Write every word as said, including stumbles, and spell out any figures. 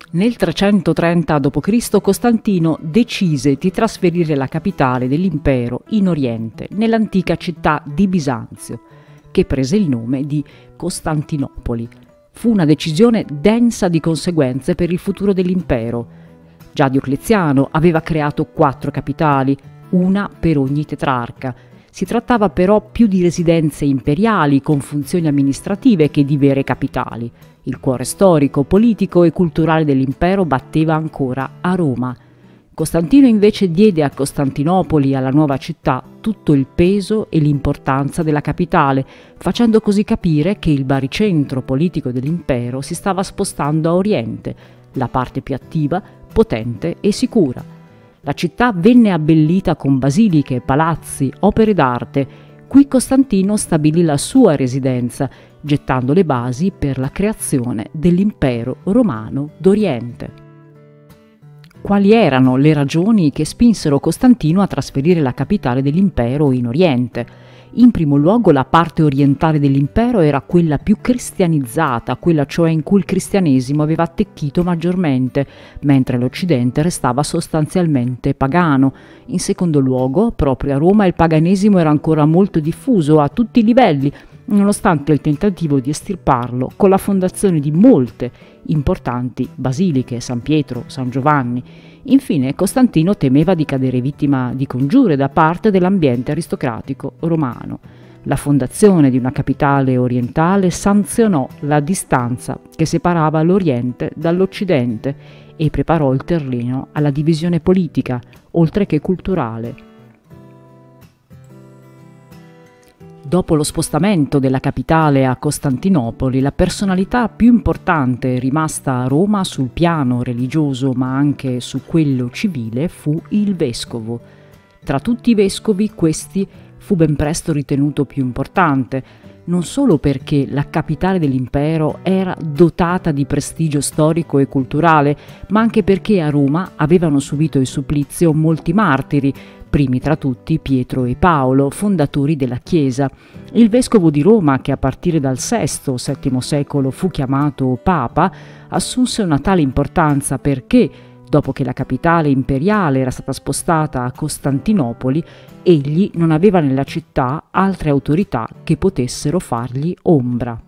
Nel trecentotrenta dopo Cristo Costantino decise di trasferire la capitale dell'impero in Oriente, nell'antica città di Bisanzio, che prese il nome di Costantinopoli. Fu una decisione densa di conseguenze per il futuro dell'impero. Già Diocleziano aveva creato quattro capitali, una per ogni tetrarca. Si trattava però più di residenze imperiali con funzioni amministrative che di vere capitali. Il cuore storico, politico e culturale dell'impero batteva ancora a Roma. Costantino invece diede a Costantinopoli, alla nuova città, tutto il peso e l'importanza della capitale, facendo così capire che il baricentro politico dell'impero si stava spostando a oriente, la parte più attiva, potente e sicura. La città venne abbellita con basiliche, palazzi, opere d'arte. Qui Costantino stabilì la sua residenza, gettando le basi per la creazione dell'impero romano d'Oriente. Quali erano le ragioni che spinsero Costantino a trasferire la capitale dell'impero in Oriente? In primo luogo la parte orientale dell'impero era quella più cristianizzata, quella cioè in cui il cristianesimo aveva attecchito maggiormente, mentre l'Occidente restava sostanzialmente pagano. In secondo luogo, proprio a Roma il paganesimo era ancora molto diffuso a tutti i livelli, nonostante il tentativo di estirparlo con la fondazione di molte importanti basiliche, San Pietro, San Giovanni. Infine, Costantino temeva di cadere vittima di congiure da parte dell'ambiente aristocratico romano. La fondazione di una capitale orientale sanzionò la distanza che separava l'Oriente dall'Occidente e preparò il terreno alla divisione politica, oltre che culturale. Dopo lo spostamento della capitale a Costantinopoli, la personalità più importante rimasta a Roma sul piano religioso ma anche su quello civile fu il vescovo. Tra tutti i vescovi questi fu ben presto ritenuto più importante, non solo perché la capitale dell'impero era dotata di prestigio storico e culturale, ma anche perché a Roma avevano subito il supplizio molti martiri, primi tra tutti Pietro e Paolo, fondatori della Chiesa. Il vescovo di Roma, che a partire dal sesto settimo secolo fu chiamato Papa, assunse una tale importanza perché, dopo che la capitale imperiale era stata spostata a Costantinopoli, egli non aveva nella città altre autorità che potessero fargli ombra.